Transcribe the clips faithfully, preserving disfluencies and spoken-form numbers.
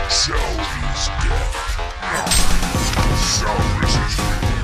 Cell is dead. Cell resistance.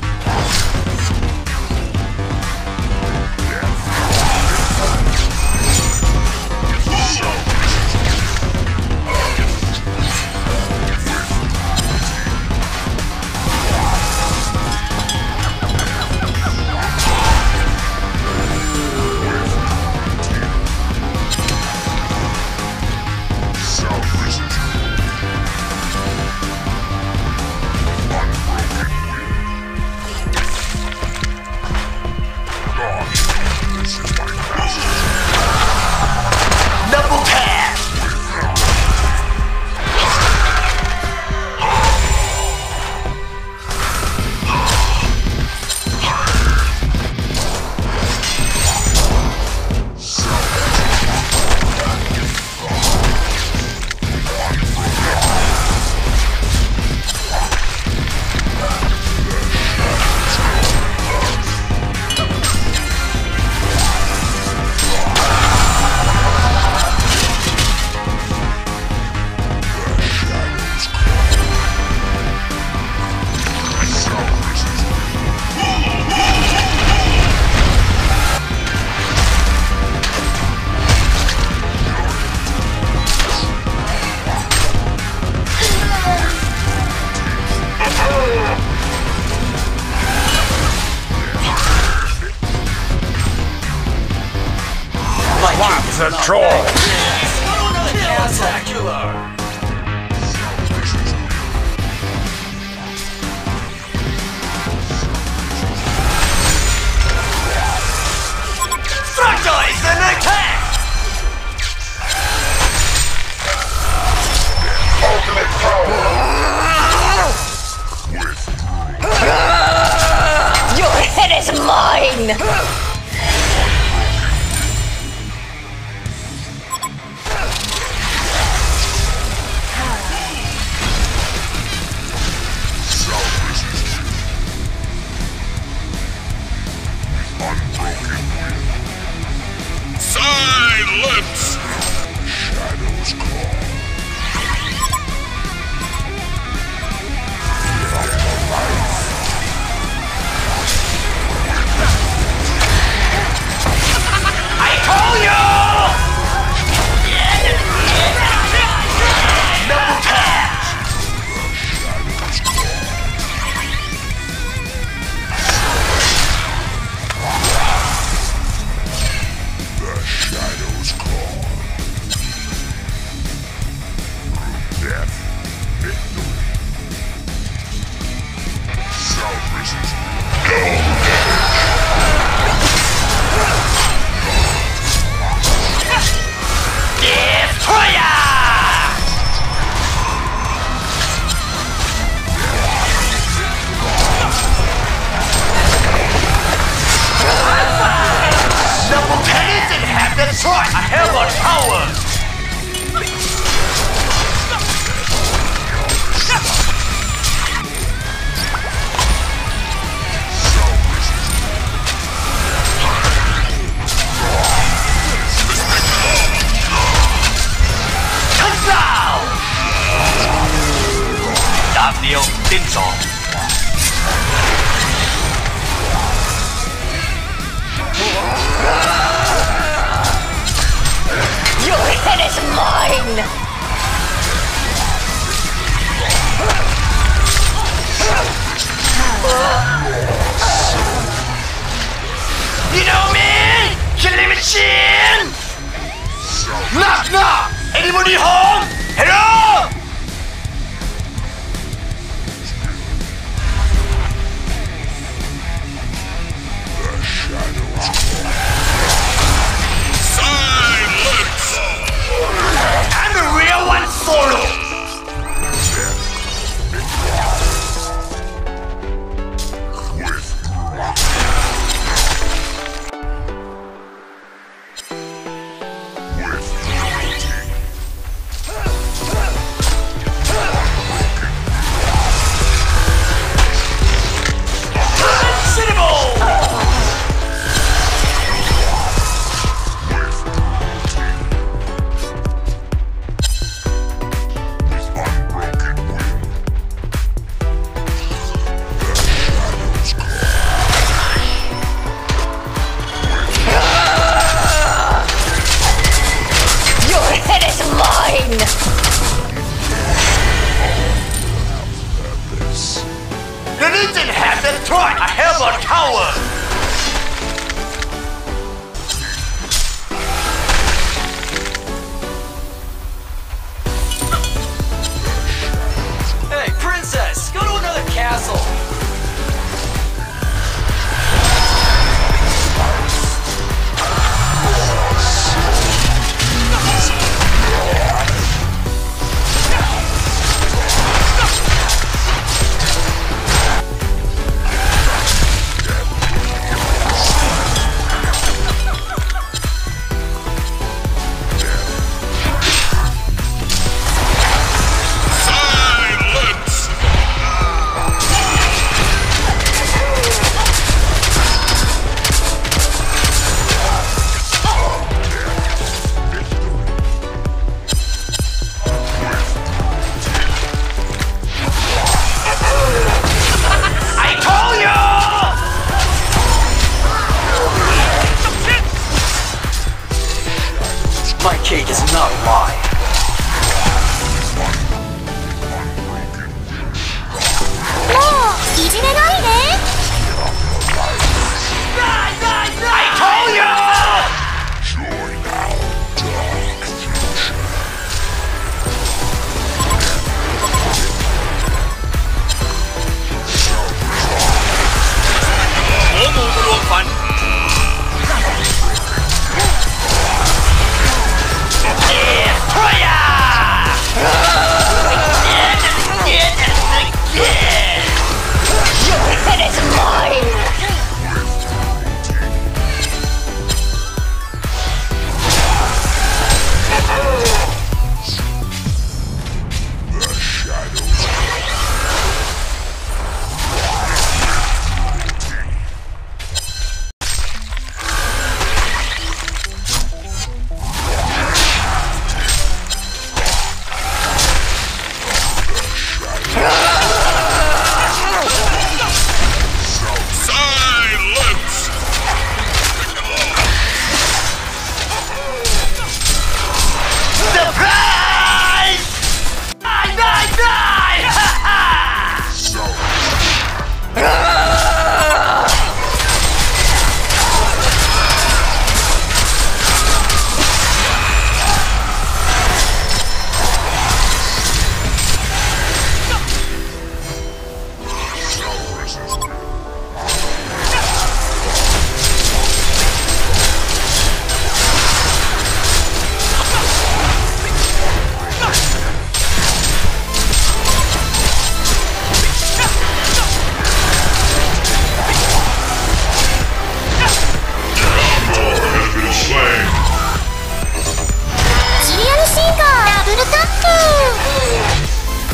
The troll! Spectacular! Structurize an attack! Ultimate power! Your head is mine! Silence! Shadows call. I told you! Double tap! Shadows call. Death, victory. Self-resistance. Destroyer! Double tennis and have destroyed! I have what power! Control! Davnio Dinson. Your head is mine! You know me? Killing machine! Knock knock! Anybody home? Hello? Silence! I'm the real one solo! My cage is not mine. I told you! Join our dark future. หัวงูทะลวงฟัน Your head is mine! The shadows silence! Surprise! Die, die, die! Ha ha! has been slain. シリアルシンガーダブルタップ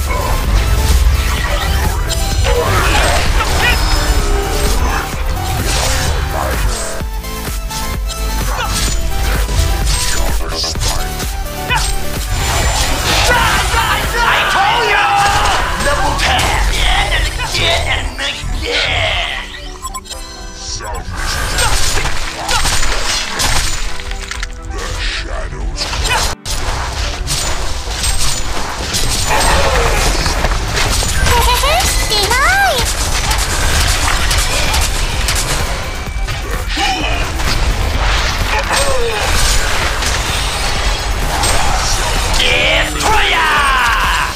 I told you! Double tap! Again and again and again! Selfish. The shadows へへへデナイ Destroyer!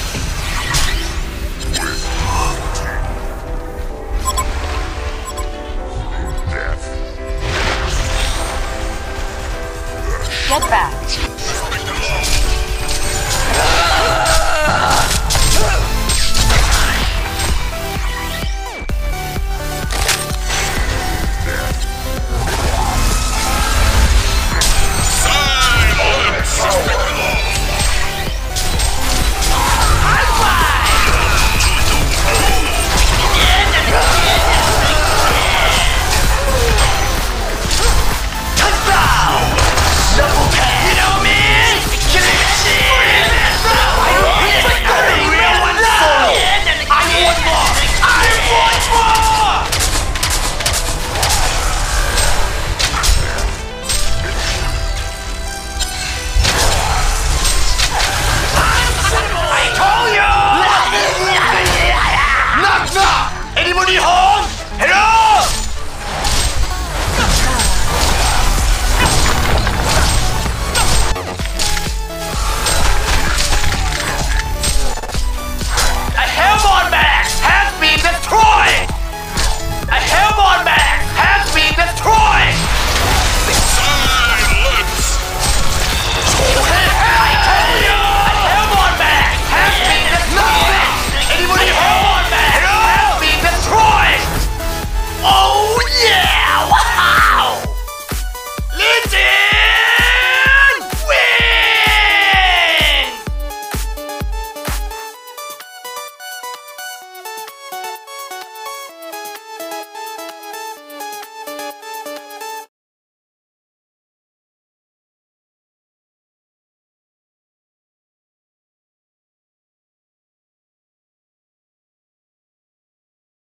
death. Get back. Double tap! You know me! Kill it! I really want more! I want more! I want more! I told you! Knock knock! Anybody home?